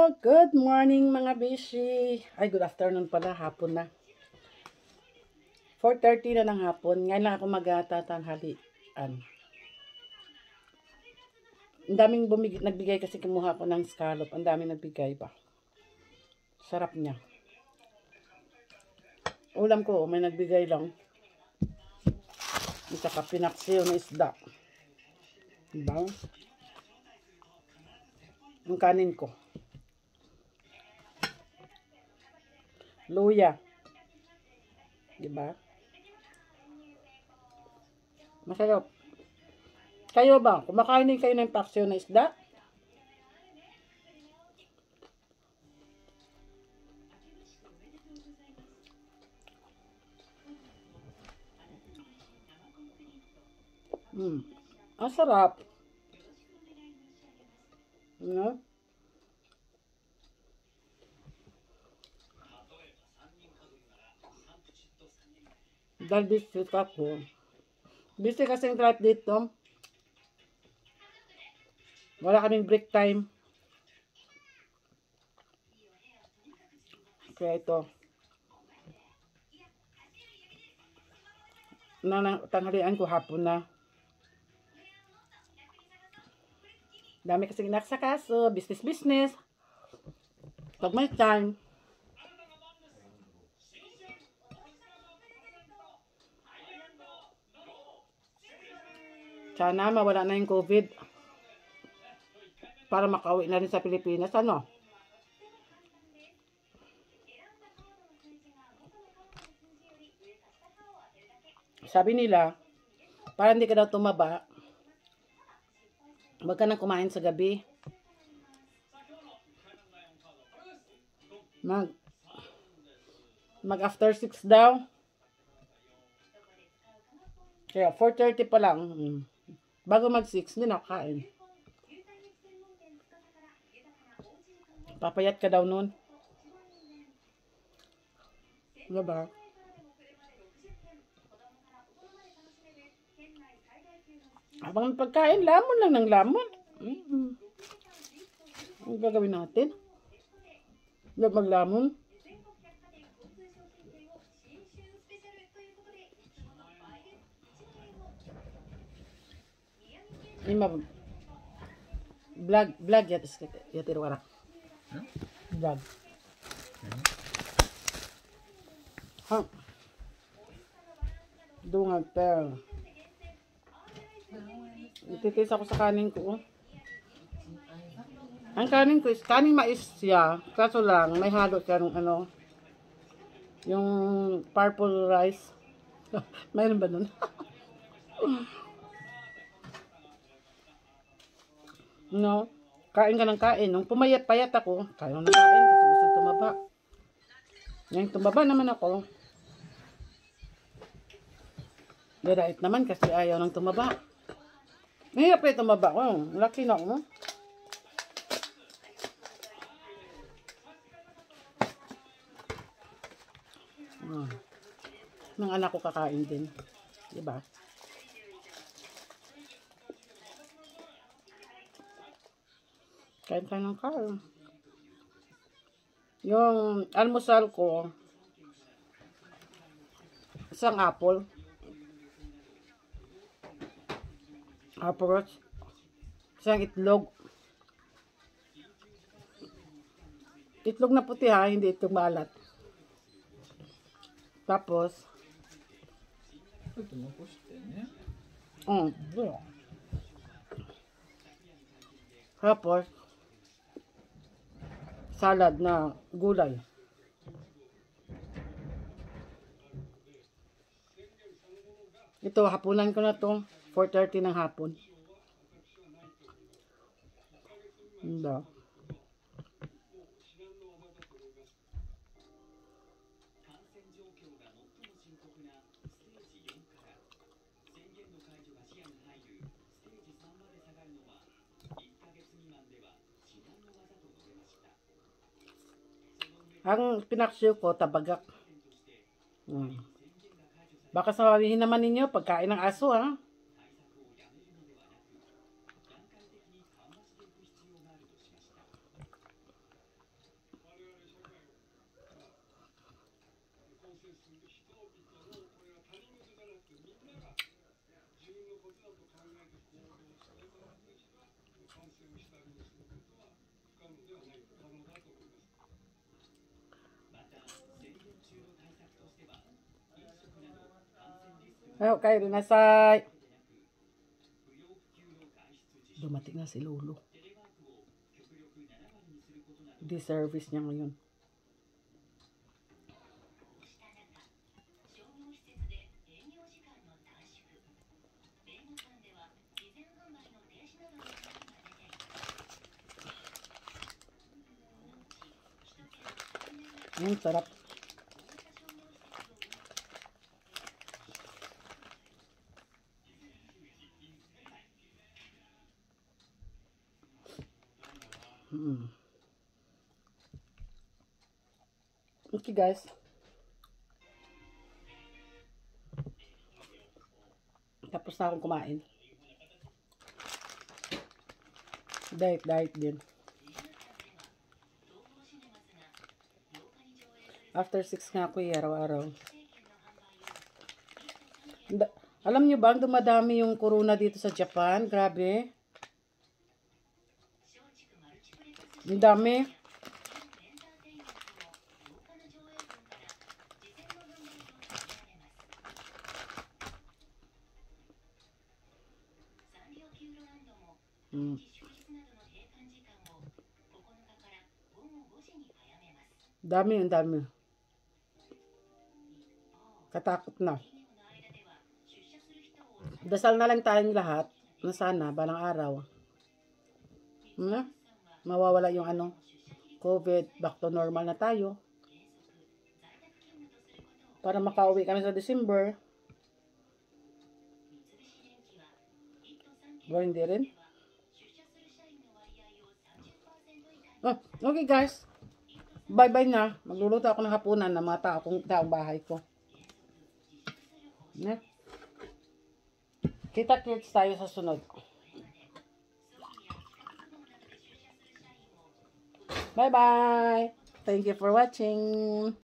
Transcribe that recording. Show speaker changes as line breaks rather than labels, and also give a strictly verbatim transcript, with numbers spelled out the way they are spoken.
Good morning mga bishi. Ay, good afternoon pala, hapon na. four thirty na ng hapon. Ngayon lang ako magtatanghalian. Ang daming bumig nagbigay kasi kumuha ko ng scallop. Ang daming nagbigay pa. Sarap niya. Ulam ko, may nagbigay lang. At saka pinaksiyo na isda. Diba? Ang kanin ko. Luya. Diba? Masarap. Kayo ba? Kumakain din kayo ng paksiyo na isda? Hmm. Ang sarap. No? Dahil busy ako. Busy kasi yung trip dito. Wala kaming break time. Kaya ito. Na tanghalian ko hapon na. Dami kasi nagsakaso. Business business. Pag may time. Sana mawala na yung COVID para makauwi na rin sa Pilipinas, ano? Sabi nila, para hindi ka daw tumaba, huwag ka nang kumain sa gabi. Mag, mag after six daw. Kaya four thirty pa lang. Hmm. Bago mag six, hindi nakakain. Papayat ka daw nun. Diba? Habang pagkain, lamon lang ng lamon. Mm-hmm. Ang gagawin natin? Huwag maglamon. Ima vlog vlog ya tis ya tiro wara. Vlog. Ha. Dungag per. Ititis ako sa kanin ko. Ang kanin ko is kaning mais siya. Kaso lang may halo siya ng ano. Yung purple rice. Mayroon ba nun? No, kain ka ng kain. Nung pumayat-payat ako, kain ng kain kasi gusto tumaba. Ngayon tumaba naman ako. Dirait naman kasi ayaw nang tumaba. Ngayon pa yung tumaba ko. Laki na ako. Hmm. Ng anak ko kakain din. Diba? Kain ka ng kain. Yung almusal ko, isang apple. Apple. Isang itlog. Itlog na puti ha, hindi itlog maalat. Tapos, mm, tapos, salad na gulay. Ito, hapunan ko na to. four thirty ng hapon. Hindi. Ang pinaksiyo ko, tabagak. Hmm. Baka sabihin naman ninyo, pagkain ng aso, ha? Ay, okay, rinasay. Dumating na si Lolo. Di-service niya ngayon. Mm, sarap. Mm. Okay guys. Tapos na akong kumain. Diet, diet din. After six nga ako eh, araw-araw. Alam nyo ba, dumadami yung corona dito sa Japan? Grabe. Ang dami. Hmm. Dami, ang dami. Katakot na. Dasal na lang tayong lahat na sana balang araw. Hmm? Mawawala yung ano, COVID, back to normal na tayo. Para makauwi kami sa December. Ba, hindi rin? Oh, okay guys. Bye-bye na. Magluluto ako ng hapunan ng mga tao, kung taong bahay ko. Ne? Kita-kits tayo sa sunod. Bye-bye. Thank you for watching.